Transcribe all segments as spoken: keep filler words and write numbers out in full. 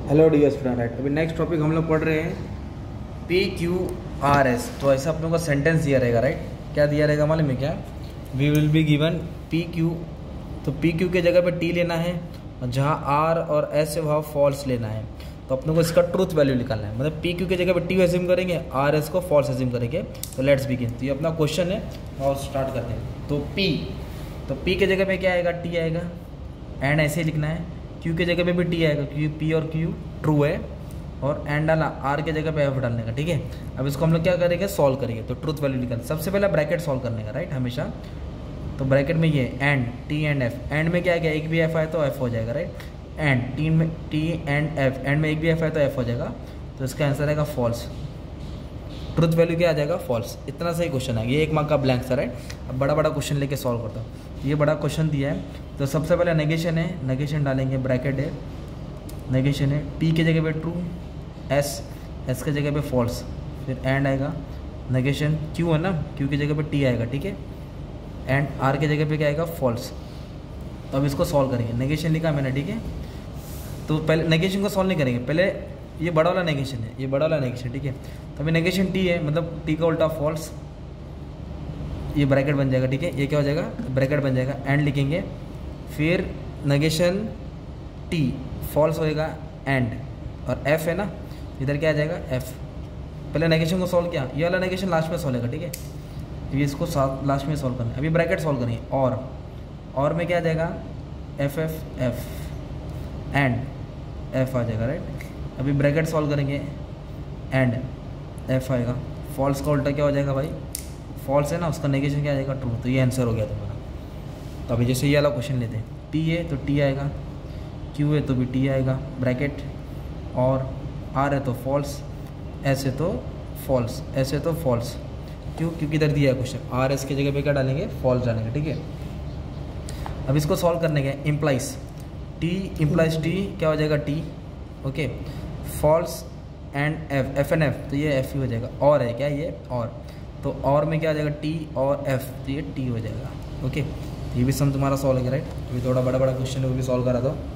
Hello dear student, right. अभी next topic हम लोग पढ़ रहे हैं पी क्यू आर एस। तो ऐसा अपने को सेंटेंस दिया रहेगा, राइट। क्या दिया रहेगा मालूम है क्या? We will be given P Q, तो पी क्यू के जगह पे टी लेना है और जहाँ आर और एस है वहाँ फॉल्स लेना है। तो अपने को इसका ट्रूथ वैल्यू निकालना है, मतलब पी क्यू के जगह पे टी एज्यूम करेंगे, आर एस को फॉल्स एज्यूम करेंगे। तो लेट्स बिगिन। तो ये अपना क्वेश्चन है और स्टार्ट करते हैं। तो पी तो पी के जगह पे क्या आएगा? टी आएगा। एंड ऐसे ही लिखना है। क्यू के जगह पे भी टी आएगा क्योंकि पी और क्यू ट्रू है, और एंड डाला आर के जगह पे एफ डालने का, ठीक है। अब इसको हम लोग क्या करेंगे? सॉल्व करेंगे। तो ट्रूथ वैल्यू निकाल, सबसे पहले ब्रैकेट सॉल्व करने का, राइट, हमेशा। तो ब्रैकेट में ये and T and F, and में क्या आ गया? एक भी एफ आए तो एफ हो जाएगा, राइट। एंड टी में टी एंड एफ, एंड में एक भी एफ आए तो एफ हो जाएगा। तो इसका आंसर आएगा फॉल्स। ट्रूथ वैल्यू क्या आ जाएगा? फॉल्स। इतना सही क्वेश्चन है, ये एक मार्क का ब्लैंक सा, राइट। अब बड़ा बड़ा क्वेश्चन लेके सॉल्व करता हूँ। ये बड़ा क्वेश्चन दिया है, तो सबसे पहले नेगेशन है, नेगेशन डालेंगे, ब्रैकेट है, नेगेशन है, पी के जगह पे ट्रू, एस एस के जगह पे फॉल्स, फिर एंड आएगा, नेगेशन क्यू है ना, क्यू की जगह पे टी आएगा, ठीक है। एंड आर के जगह पे क्या आएगा? फॉल्स। तो अब इसको सॉल्व करेंगे। नेगेशन लिखा मैंने, ठीक है। तो पहले नेगेशन को सॉल्व नहीं करेंगे, पहले ये बड़ा वाला नेगेशन है, ये बड़ा वाला नेगेशन, ठीक है। तो अभी नेगेशन टी है, मतलब टी का उल्टा फॉल्स, ये ब्रैकेट बन जाएगा, ठीक है। ये क्या हो जाएगा? ब्रैकेट बन जाएगा। एंड लिखेंगे, फिर नेगेशन टी फॉल्स होएगा, एंड और एफ है ना, इधर क्या आ जाएगा? एफ। पहले नेगेशन को सॉल्व किया, ये वाला नेगेशन लास्ट में सॉल्व होगा, ठीक है। ये इसको साथ लास्ट में सॉल्व करना है। अभी ब्रैकेट सॉल्व करेंगे, और और में क्या आ जाएगा? F F F, and F आ जाएगा, राइट। अभी ब्रैकेट सॉल्व करेंगे, एंड एफ आएगा। फॉल्स का उल्टा क्या हो जाएगा भाई? फॉल्स है ना, उसका नेगेशन क्या आ जाएगा? ट्रू। तो ये आंसर हो गया तुम्हारा। तो अभी जैसे ये वाला क्वेश्चन लेते हैं, पी है तो टी आएगा, क्यू है तो भी टी आएगा, ब्रैकेट, और आर है तो फॉल्स, एस है तो फॉल्स, एस है तो फॉल्स। क्यों? क्योंकि इधर दिया है क्वेश्चन, आर एस की जगह पे क्या डालेंगे? फॉल्स डालेंगे, ठीक है। अब इसको सॉल्व करने के इम्प्लाइज टी इम्प्लाइज टी क्या हो जाएगा? T, okay. False and F, F and F, तो ये एफ ही हो जाएगा। और है क्या? ये और, तो और में क्या आ जाएगा? टी और एफ, तो ये टी हो जाएगा, ओके। ये भी सम तुम्हारा सॉल्व है, राइट। अभी थोड़ा बड़ा बड़ा क्वेश्चन है, वो भी सॉल्व करा दो।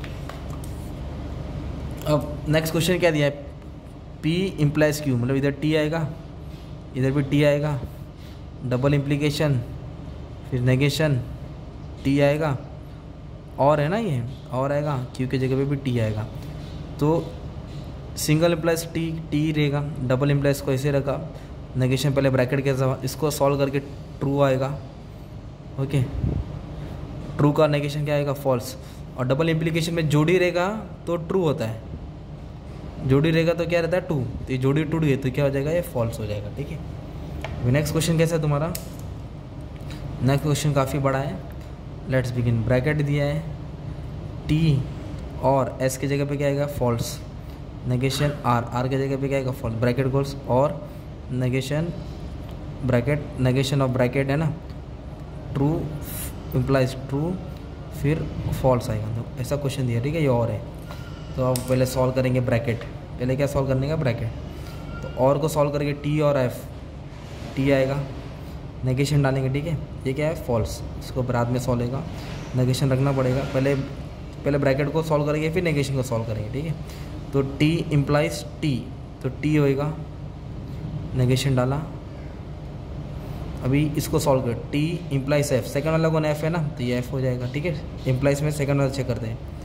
अब नेक्स्ट क्वेश्चन क्या दिया है? पी इम्प्लाइज क्यू, मतलब इधर टी आएगा, इधर भी टी आएगा, डबल इम्प्लीकेशन, फिर नेगेशन, टी आएगा, और है ना, ये और आएगा, क्यू की जगह पे भी टी आएगा। तो सिंगल इम्प्लाइज टी टी रहेगा, डबल इम्प्लाइज को ऐसे रखा, नेगेशन पहले ब्रैकेट के साथ, इसको सॉल्व करके ट्रू आएगा, ओके। ट्रू का नेगेशन क्या आएगा? फॉल्स। और डबल इम्प्लीकेशन में जोड़ी रहेगा तो ट्रू होता है, जोड़ी रहेगा तो क्या रहता है? टू। तो ये जोड़ी टूट गई तो क्या हो जाएगा? ये फॉल्स हो जाएगा, ठीक है। अभी नेक्स्ट क्वेश्चन कैसा है तुम्हारा? नेक्स्ट क्वेश्चन काफ़ी बड़ा है, लेट्स बिगिन। ब्रैकेट दिया है, टी और एस की जगह पे क्या आएगा? फॉल्स, नेगेशन आर, आर की जगह पे क्या आएगा? फॉल्स, ब्रैकेट गोल्स, और negation bracket, negation of bracket है ना, ट्रू इम्प्लाइज ट्रू, फिर फॉल्स आएगा। तो ऐसा क्वेश्चन दिया, ठीक है। ये और है, तो अब पहले सॉल्व करेंगे ब्रैकेट, पहले क्या सॉल्व करने का? ब्रैकेट। तो और को सॉल्व करेंगे, टी और एफ, टी आएगा, नेगेशन डालेंगे, ठीक है। ये क्या है? फॉल्स। इसको बाद में सॉल्व होगा, नेगेशन रखना पड़ेगा, पहले पहले ब्रैकेट को सॉल्व करेंगे फिर नेगेशन को सॉल्व करेंगे, ठीक है। तो टी इम्प्लाइज टी, तो टी होएगा, नेगेशन डाला। अभी इसको सॉल्व कर, टी इम्प्लाइज एफ, सेकंड वाला कौन? एफ है ना, तो ये एफ हो जाएगा, ठीक है। इम्प्लाइज में सेकंड वाला चेक करते हैं,